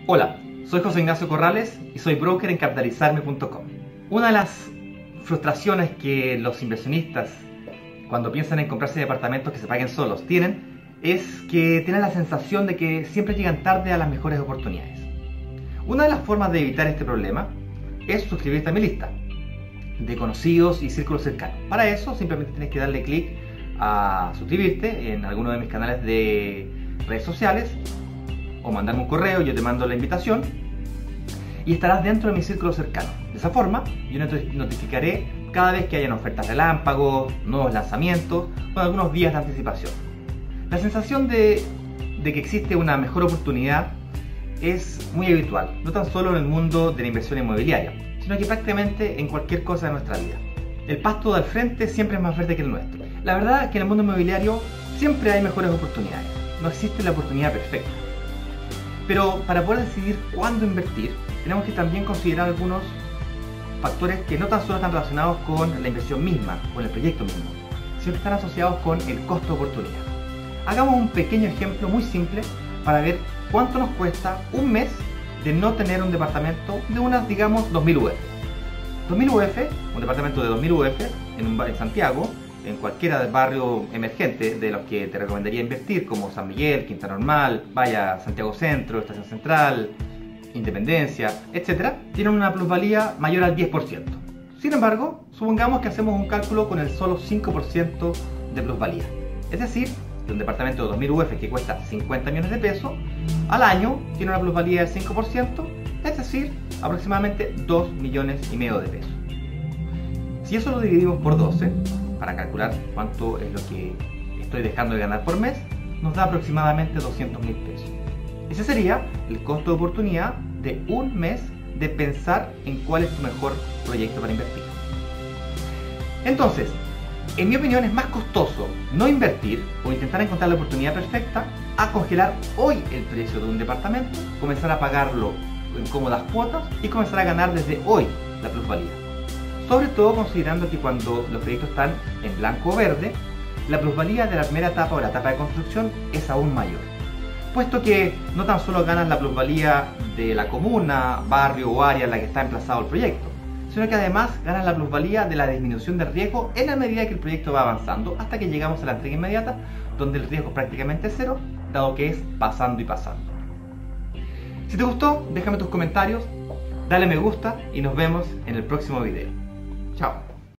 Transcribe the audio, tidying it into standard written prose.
Hola, soy José Ignacio Corrales y soy broker en capitalizarme.com. Una de las frustraciones que los inversionistas, cuando piensan en comprarse departamentos que se paguen solos, tienen es que tienen la sensación de que siempre llegan tarde a las mejores oportunidades. Una de las formas de evitar este problema es suscribirte a mi lista de conocidos y círculos cercanos. Para eso simplemente tienes que darle clic a suscribirte en alguno de mis canales de redes sociales o mandarme un correo, yo te mando la invitación y estarás dentro de mi círculo cercano. De esa forma yo te notificaré cada vez que hayan ofertas relámpagos, nuevos lanzamientos con algunos días de anticipación. La sensación de que existe una mejor oportunidad es muy habitual, no tan solo en el mundo de la inversión inmobiliaria, sino que prácticamente en cualquier cosa de nuestra vida. El pasto del frente siempre es más verde que el nuestro. La verdad es que en el mundo inmobiliario siempre hay mejores oportunidades, no existe la oportunidad perfecta. Pero para poder decidir cuándo invertir, tenemos que también considerar algunos factores que no tan solo están relacionados con la inversión misma, con el proyecto mismo, sino que están asociados con el costo de oportunidad. Hagamos un pequeño ejemplo muy simple para ver cuánto nos cuesta un mes de no tener un departamento de unas, digamos, 2000 UF. 2000 UF, un departamento de 2000 UF en Santiago, en cualquiera del barrio emergente de los que te recomendaría invertir, como San Miguel, Quinta Normal, Vaya, Santiago Centro, Estación Central, Independencia, etc., tienen una plusvalía mayor al 10%. Sin embargo, supongamos que hacemos un cálculo con el solo 5% de plusvalía. Es decir, que un departamento de 2000 UF que cuesta 50 millones de pesos, al año tiene una plusvalía del 5%, es decir, aproximadamente 2,5 millones de pesos. Si eso lo dividimos por 12, para calcular cuánto es lo que estoy dejando de ganar por mes, nos da aproximadamente 200.000 pesos. Ese sería el costo de oportunidad de un mes de pensar en cuál es tu mejor proyecto para invertir. Entonces, en mi opinión es más costoso no invertir o intentar encontrar la oportunidad perfecta a congelar hoy el precio de un departamento, comenzar a pagarlo en cómodas cuotas y comenzar a ganar desde hoy la plusvalía. Sobre todo considerando que cuando los proyectos están en blanco o verde, la plusvalía de la primera etapa o la etapa de construcción es aún mayor, puesto que no tan solo ganas la plusvalía de la comuna, barrio o área en la que está emplazado el proyecto, sino que además ganas la plusvalía de la disminución del riesgo en la medida que el proyecto va avanzando hasta que llegamos a la entrega inmediata, donde el riesgo es prácticamente cero, dado que es pasando y pasando. Si te gustó, déjame tus comentarios, dale me gusta y nos vemos en el próximo video. Chao.